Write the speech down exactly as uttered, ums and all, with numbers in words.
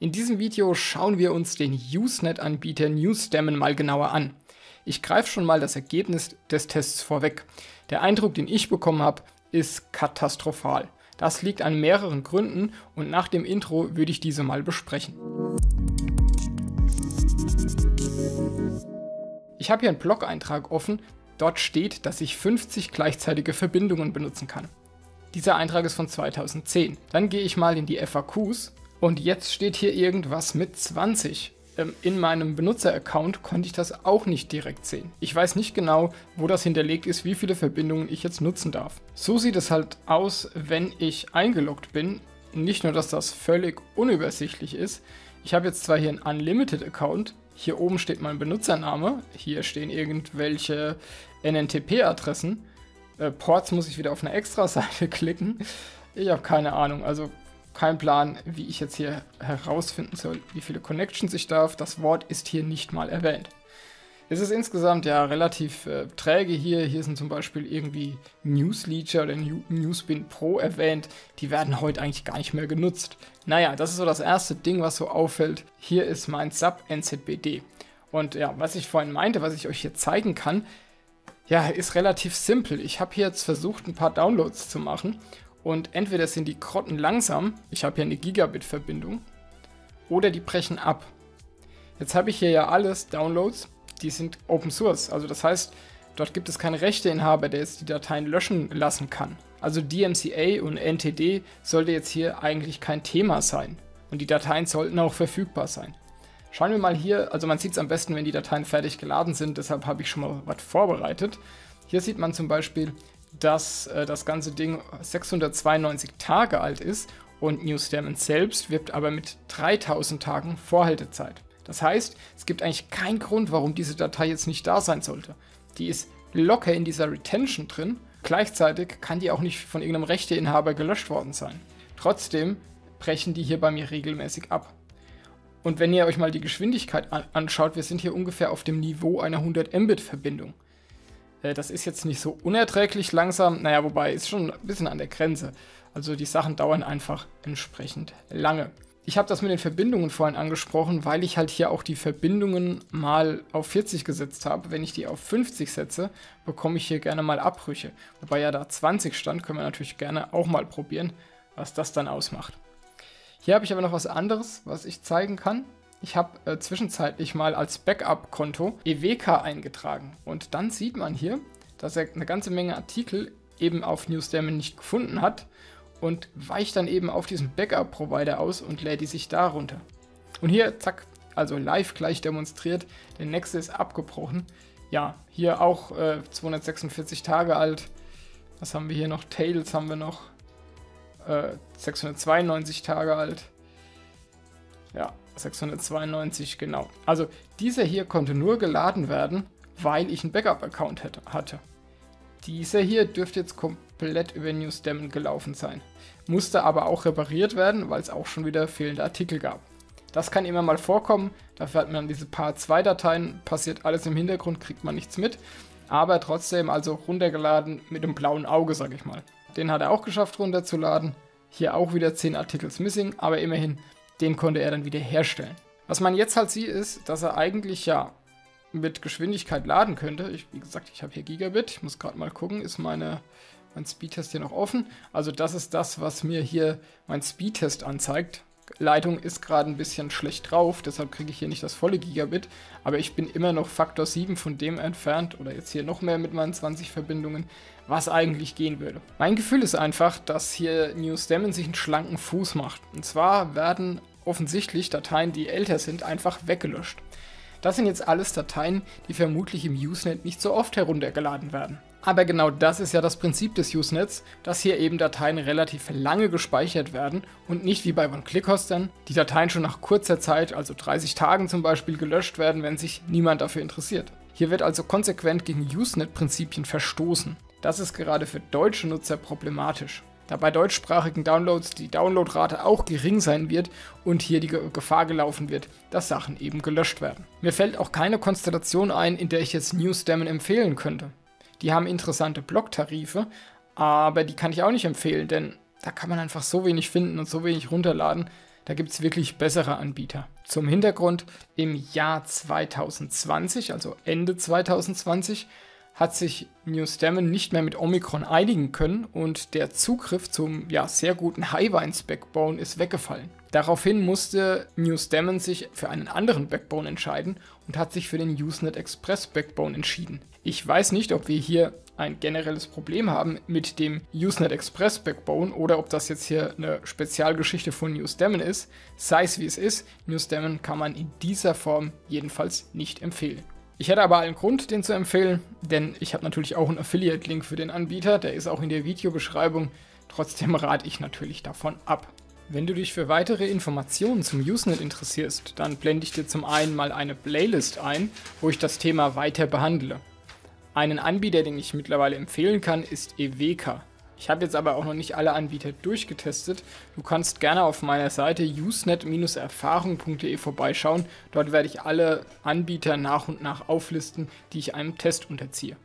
In diesem Video schauen wir uns den Usenet-Anbieter NewSdaemon mal genauer an. Ich greife schon mal das Ergebnis des Tests vorweg. Der Eindruck, den ich bekommen habe, ist katastrophal. Das liegt an mehreren Gründen und nach dem Intro würde ich diese mal besprechen. Ich habe hier einen Blog-Eintrag offen. Dort steht, dass ich fünfzig gleichzeitige Verbindungen benutzen kann. Dieser Eintrag ist von zweitausendzehn. Dann gehe ich mal in die F A Qs und jetzt steht hier irgendwas mit zwanzig. Ähm, in meinem Benutzer-Account konnte ich das auch nicht direkt sehen. Ich weiß nicht genau, wo das hinterlegt ist, wie viele Verbindungen ich jetzt nutzen darf. So sieht es halt aus, wenn ich eingeloggt bin. Nicht nur, dass das völlig unübersichtlich ist. Ich habe jetzt zwar hier einen Unlimited-Account. Hier oben steht mein Benutzername. Hier stehen irgendwelche N N T P-Adressen. Äh, Ports muss ich wieder auf eine Extra-Seite klicken. Ich habe keine Ahnung, also kein Plan, wie ich jetzt hier herausfinden soll, wie viele Connections ich darf. Das Wort ist hier nicht mal erwähnt. Es ist insgesamt ja relativ äh, träge hier. Hier sind zum Beispiel irgendwie Newsleacher oder New Newsbin Pro erwähnt. Die werden heute eigentlich gar nicht mehr genutzt. Naja, das ist so das erste Ding, was so auffällt. Hier ist mein Sub N Z B D. Und ja, was ich vorhin meinte, was ich euch hier zeigen kann, ja, ist relativ simpel. Ich habe hier jetzt versucht, ein paar Downloads zu machen. Und entweder sind die Grotten langsam, ich habe hier eine Gigabit-Verbindung, oder die brechen ab. Jetzt habe ich hier ja alles Downloads, die sind Open Source. Also das heißt, dort gibt es keinen Rechteinhaber, der jetzt die Dateien löschen lassen kann. Also D M C A und N T D sollte jetzt hier eigentlich kein Thema sein. Und die Dateien sollten auch verfügbar sein. Schauen wir mal hier, also man sieht es am besten, wenn die Dateien fertig geladen sind, deshalb habe ich schon mal was vorbereitet. Hier sieht man zum Beispiel, dass äh, das ganze Ding sechshundertzweiundneunzig Tage alt ist und NewSdaemon selbst wirbt aber mit dreitausend Tagen Vorhaltezeit. Das heißt, es gibt eigentlich keinen Grund, warum diese Datei jetzt nicht da sein sollte. Die ist locker in dieser Retention drin, gleichzeitig kann die auch nicht von irgendeinem Rechteinhaber gelöscht worden sein. Trotzdem brechen die hier bei mir regelmäßig ab. Und wenn ihr euch mal die Geschwindigkeit anschaut, wir sind hier ungefähr auf dem Niveau einer hundert Mbit Verbindung. Äh, das ist jetzt nicht so unerträglich langsam, naja, wobei ist schon ein bisschen an der Grenze. Also die Sachen dauern einfach entsprechend lange. Ich habe das mit den Verbindungen vorhin angesprochen, weil ich halt hier auch die Verbindungen mal auf vierzig gesetzt habe. Wenn ich die auf fünfzig setze, bekomme ich hier gerne mal Abbrüche. Wobei ja da zwanzig stand, können wir natürlich gerne auch mal probieren, was das dann ausmacht. Hier habe ich aber noch was anderes, was ich zeigen kann. Ich habe äh, zwischenzeitlich mal als Backup-Konto E W K eingetragen. Und dann sieht man hier, dass er eine ganze Menge Artikel eben auf NewSdaemon nicht gefunden hat und weicht dann eben auf diesen Backup-Provider aus und lädt die sich da runter. Und hier, zack, also live gleich demonstriert, der nächste ist abgebrochen. Ja, hier auch äh, zweihundertsechsundvierzig Tage alt. Was haben wir hier noch? Tails haben wir noch. sechshundertzweiundneunzig Tage alt. Ja, sechshundertzweiundneunzig, genau. Also dieser hier konnte nur geladen werden, weil ich einen Backup-Account hatte. Dieser hier dürfte jetzt komplett über NewSdaemon gelaufen sein. Musste aber auch repariert werden, weil es auch schon wieder fehlende Artikel gab. Das kann immer mal vorkommen, dafür hat man diese Part zwei Dateien, passiert alles im Hintergrund, kriegt man nichts mit. Aber trotzdem also runtergeladen mit dem blauen Auge, sag ich mal. Den hat er auch geschafft runterzuladen. Hier auch wieder zehn Articles missing, aber immerhin, den konnte er dann wieder herstellen. Was man jetzt halt sieht, ist, dass er eigentlich ja mit Geschwindigkeit laden könnte. Ich, wie gesagt, ich habe hier Gigabit. Ich muss gerade mal gucken, ist meine, mein Speedtest hier noch offen. Also das ist das, was mir hier mein Speedtest anzeigt. Leitung ist gerade ein bisschen schlecht drauf, deshalb kriege ich hier nicht das volle Gigabit, aber ich bin immer noch Faktor sieben von dem entfernt, oder jetzt hier noch mehr mit meinen zwanzig Verbindungen, was eigentlich gehen würde. Mein Gefühl ist einfach, dass hier NewSdaemon sich einen schlanken Fuß macht. Und zwar werden offensichtlich Dateien, die älter sind, einfach weggelöscht. Das sind jetzt alles Dateien, die vermutlich im Usenet nicht so oft heruntergeladen werden. Aber genau das ist ja das Prinzip des Usenets, dass hier eben Dateien relativ lange gespeichert werden und nicht wie bei One-Click-Hostern die Dateien schon nach kurzer Zeit, also dreißig Tagen zum Beispiel, gelöscht werden, wenn sich niemand dafür interessiert. Hier wird also konsequent gegen Usenet-Prinzipien verstoßen. Das ist gerade für deutsche Nutzer problematisch, da bei deutschsprachigen Downloads die Downloadrate auch gering sein wird und hier die Gefahr gelaufen wird, dass Sachen eben gelöscht werden. Mir fällt auch keine Konstellation ein, in der ich jetzt NewSdaemon empfehlen könnte. Die haben interessante Blocktarife, aber die kann ich auch nicht empfehlen, denn da kann man einfach so wenig finden und so wenig runterladen. Da gibt es wirklich bessere Anbieter. Zum Hintergrund, im Jahr zweitausendzwanzig, also Ende zweitausendzwanzig, hat sich NewStemon nicht mehr mit Omicron einigen können und der Zugriff zum ja, sehr guten Highvines Backbone ist weggefallen. Daraufhin musste NewStemon sich für einen anderen Backbone entscheiden und hat sich für den Usenet Express Backbone entschieden. Ich weiß nicht, ob wir hier ein generelles Problem haben mit dem Usenet Express Backbone oder ob das jetzt hier eine Spezialgeschichte von NewStemon ist. Sei es wie es ist, NewStemon kann man in dieser Form jedenfalls nicht empfehlen. Ich hätte aber allen Grund, den zu empfehlen, denn ich habe natürlich auch einen Affiliate-Link für den Anbieter, der ist auch in der Videobeschreibung. Trotzdem rate ich natürlich davon ab. Wenn du dich für weitere Informationen zum Usenet interessierst, dann blende ich dir zum einen mal eine Playlist ein, wo ich das Thema weiter behandle. Einen Anbieter, den ich mittlerweile empfehlen kann, ist Eweka. Ich habe jetzt aber auch noch nicht alle Anbieter durchgetestet. Du kannst gerne auf meiner Seite usenet Erfahrung punkt de vorbeischauen. Dort werde ich alle Anbieter nach und nach auflisten, die ich einem Test unterziehe.